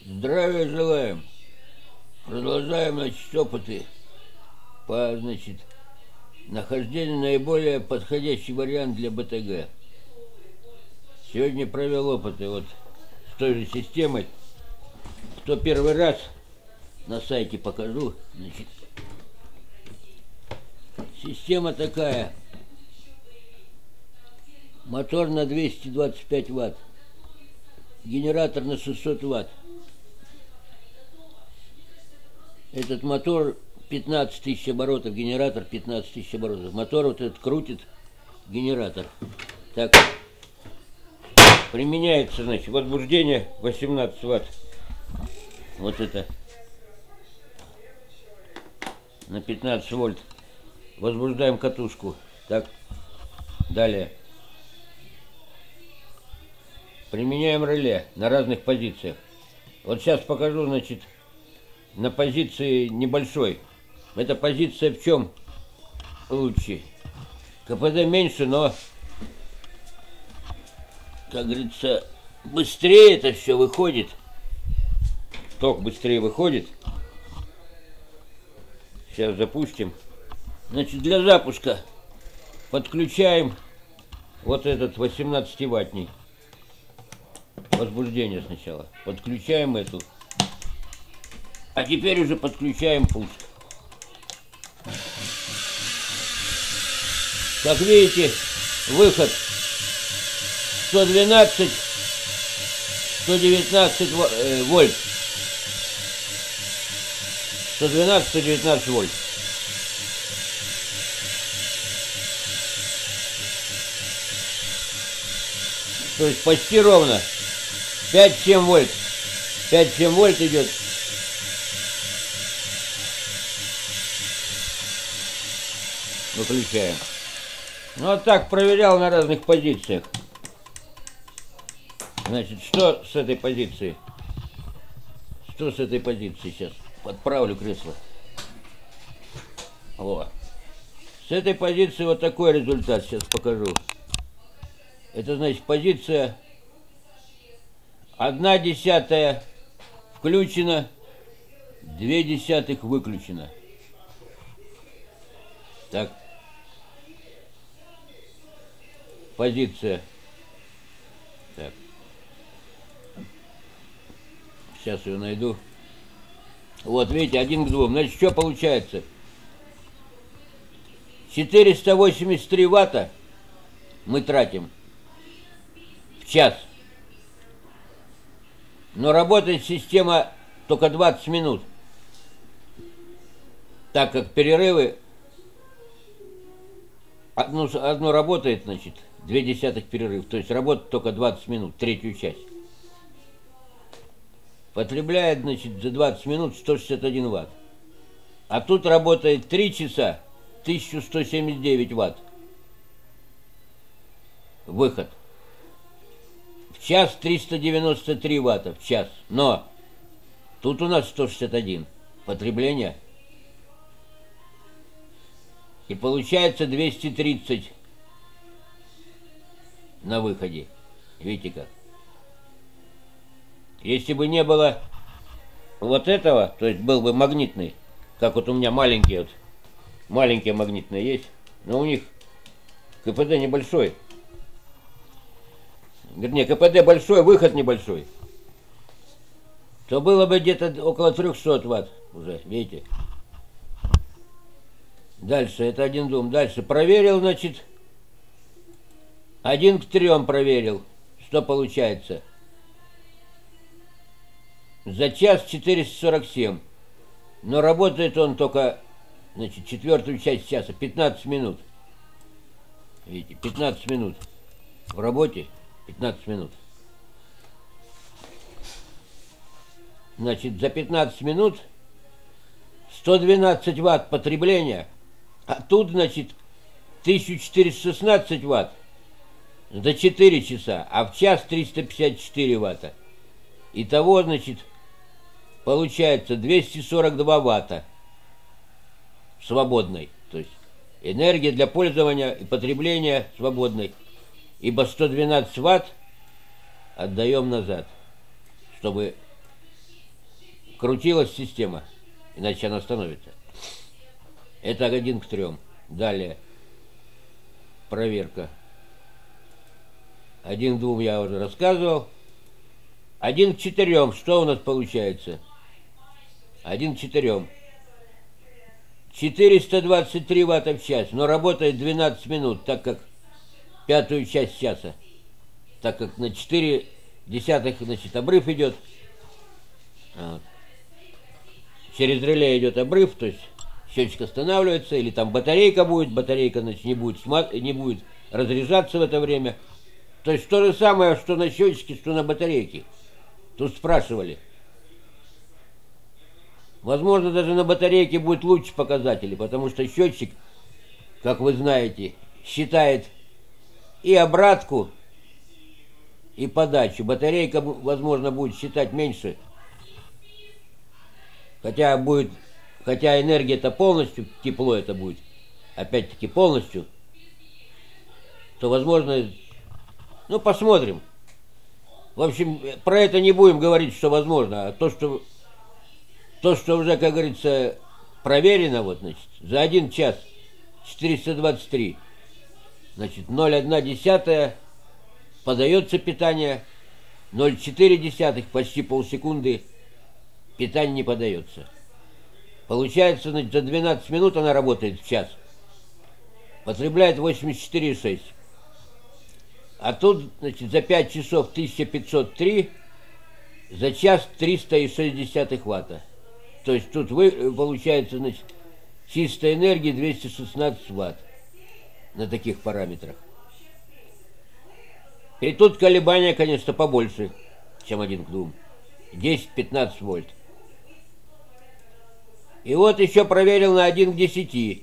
Здравия желаем. Продолжаем, опыты по, нахождению наиболее подходящий вариант для БТГ. Сегодня провел опыты с той же системой. Кто первый раз, на сайте покажу. Система такая. Мотор на 225 ватт. Генератор на 600 ватт. Этот мотор 15 тысяч оборотов, генератор 15 тысяч оборотов. Мотор этот крутит генератор. Так, применяется, возбуждение 18 ватт. Вот это на 15 вольт. Возбуждаем катушку. Так, далее. Применяем реле на разных позициях. Вот сейчас покажу, на позиции небольшой. Эта позиция в чем лучше? КПД меньше, но, как говорится, быстрее это все выходит. Ток быстрее выходит. Сейчас запустим. Для запуска подключаем вот этот 18-ваттный. Возбуждение сначала. Подключаем эту. А теперь уже подключаем пуск. Как видите, выход 112, 119 вольт. 112, 119 вольт. То есть почти ровно. 5-7 вольт. 5-7 вольт идет. Выключаем. Вот так проверял на разных позициях. Что с этой позиции? Что с этой позиции сейчас? Подправлю кресло. Вот. С этой позиции вот такой результат сейчас покажу. Это позиция 1/10 включена, 0,2 выключена. Так. Позиция. Так. Сейчас ее найду. Вот, видите, 1 к 2. Что получается? 483 ватта мы тратим в час. Но работает система только 20 минут. Так как перерывы одно работает, 0,2 перерыв. То есть работает только 20 минут, третью часть. Потребляет, за 20 минут 161 ватт. А тут работает 3 часа, 1179 ватт. Выход. В час 393 ватта в час. Но тут у нас 161 потребление. И получается 230 на выходе. Видите как? Если бы не было вот этого, то есть был бы магнитный, как вот у меня маленькие магнитные есть, но у них КПД небольшой. Вернее, КПД большой, выход небольшой. То было бы где-то около 300 ватт уже, видите? Дальше, это 1 дом. Дальше проверил, 1 к 3 проверил. Что получается? За час 447. Но работает он только, четвертую часть часа, 15 минут. Видите, 15 минут. В работе 15 минут. За 15 минут 112 ватт потребления. А тут, 1416 ватт за 4 часа, а в час 354 ватта. Итого, получается 242 ватта свободной. То есть энергия для пользования и потребления свободной. Ибо 112 ватт отдаем назад, чтобы крутилась система, иначе она остановится. Это 1 к 3. Далее проверка. 1 к 2 я уже рассказывал. 1 к 4. Что у нас получается? 1 к 4. 423 ватта в час, но работает 12 минут, так как пятую часть часа. Так как на 4 десятых, значит, обрыв идет. Вот. Через реле идет обрыв, то есть счетчик останавливается, или там батарейка, значит, не будет разряжаться в это время. То есть то же самое, что на счетчике, что на батарейке. Тут спрашивали. Возможно, даже на батарейке будет лучше показатели, потому что счетчик, как вы знаете, считает и обратку, и подачу. Батарейка, возможно, будет считать меньше. Хотя энергия-то полностью, тепло это будет, опять-таки полностью, то, возможно, ну, посмотрим. В общем, про это не будем говорить, что возможно, а то, что уже, как говорится, проверено, вот, значит, за 1 час 423, значит, 0,1 подается питание, 0,4, почти полсекунды питание не подается. Получается, значит, за 12 минут она работает в час, потребляет 84,6. А тут, значит, за 5 часов 1503, за час 300,6 ватта. То есть тут получается, значит, чистая энергия 216 ватт на таких параметрах. И тут колебания, конечно, побольше, чем 1 к 2. 10-15 вольт. И вот еще проверил на 1 к 10.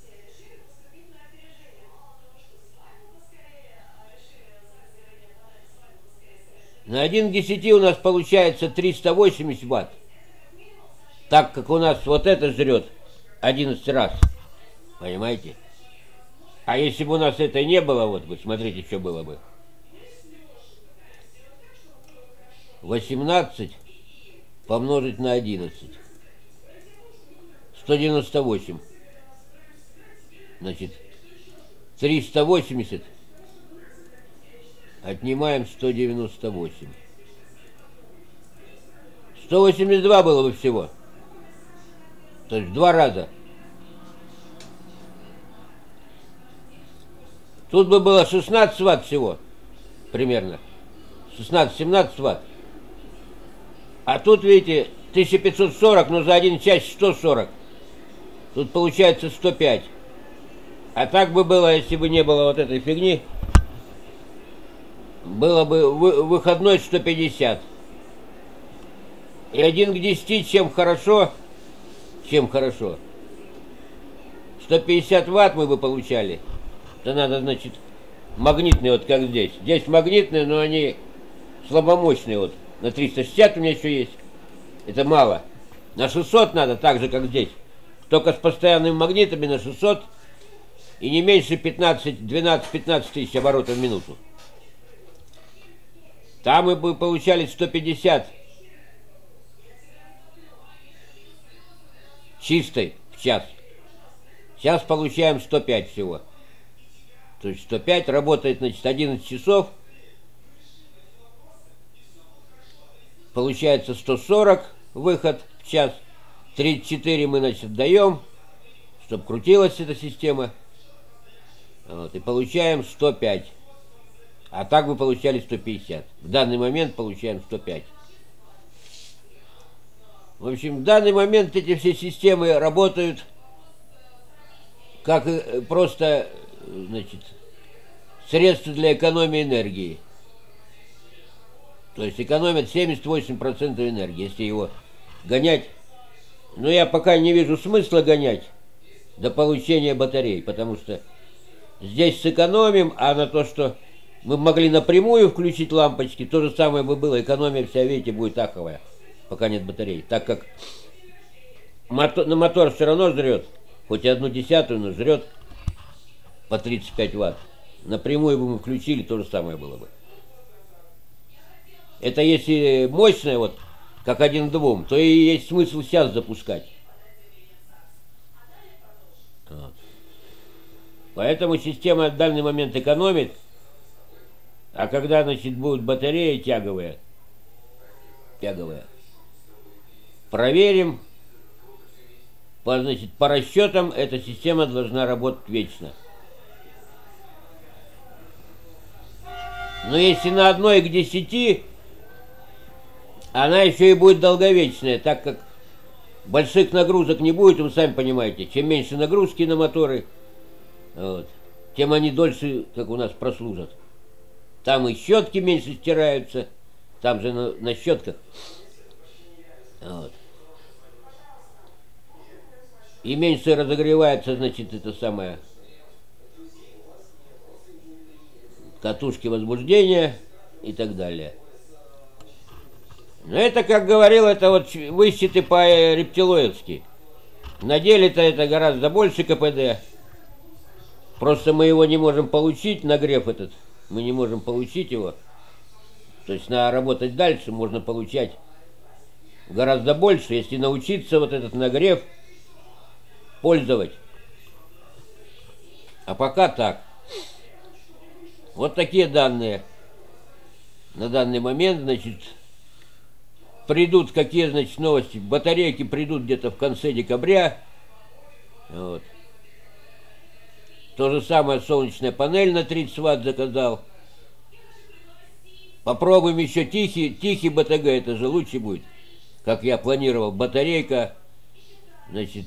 На 1 к 10 у нас получается 380 ватт. Так как у нас вот это жрет 11 раз. Понимаете? А если бы у нас это не было, вот вы смотрите, что было бы. 18 помножить на 11. 198. Значит, 380 отнимаем 198. 182 было бы всего. То есть в 2 раза. Тут бы было 16 ватт всего. Примерно. 16-17 ватт. А тут, видите, 1540, но за 1 час 140. Тут получается 105. А так бы было, если бы не было вот этой фигни, было бы выходной 150. И 1 к 10, чем хорошо, 150 ватт мы бы получали. Это надо, значит, магнитные, вот как здесь. Здесь магнитные, но они слабомощные, вот. На 360 у меня еще есть. Это мало. На 600 надо, так же, как здесь. Только с постоянными магнитами на 600 и не меньше 12-15 тысяч оборотов в минуту. Там мы бы получали 150 чистой в час. Сейчас получаем 105 всего. То есть 105 работает, значит, 11 часов. Получается 140 выход в час. 34 мы, значит, даем, чтобы крутилась эта система. Вот, и получаем 105. А так мы получали 150. В данный момент получаем 105. В общем, в данный момент эти все системы работают как просто, значит, средство для экономии энергии. То есть экономят 78% энергии, если его гонять. Но я пока не вижу смысла гонять до получения батарей, потому что здесь сэкономим, а на то, что мы могли напрямую включить лампочки, то же самое бы было. Экономия вся, видите, будет аховая, пока нет батарей. Так как мотор все равно жрет, хоть и 1/10, но жрет по 35 ватт. Напрямую бы мы включили, то же самое было бы. Это если мощная, вот как 1 к 2, то и есть смысл сейчас запускать. Вот. Поэтому система в данный момент экономит, а когда, значит, будут батареи тяговые, проверим, значит, по расчетам эта система должна работать вечно. Но если на 1 к 10, она еще и будет долговечная, так как больших нагрузок не будет, вы сами понимаете. Чем меньше нагрузки на моторы, вот, тем они дольше, как у нас, прослужат. Там и щетки меньше стираются, там же на щетках. Вот. И меньше разогревается, значит, это самое, катушки возбуждения и так далее. Но это, как говорил, это вот высчеты по-рептилоидски. На деле-то это гораздо больше КПД. Просто мы его не можем получить, нагрев этот. Мы не можем получить его. То есть надо работать дальше, можно получать гораздо больше, если научиться вот этот нагрев пользовать. А пока так. Вот такие данные. На данный момент, значит, придут какие, значит, новости. Батарейки придут где-то в конце декабря. Вот. То же самое солнечная панель на 30 Вт заказал. Попробуем еще тихий БТГ, это же лучше будет. Как я планировал, батарейка, значит,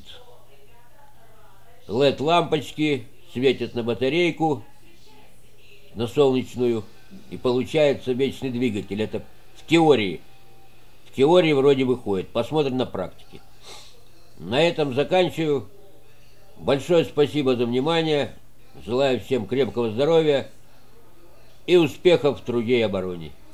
LED-лампочки светят на батарейку, на солнечную, и получается вечный двигатель. Это в теории. В теории вроде выходит. Посмотрим на практике. На этом заканчиваю. Большое спасибо за внимание. Желаю всем крепкого здоровья и успехов в труде и обороне.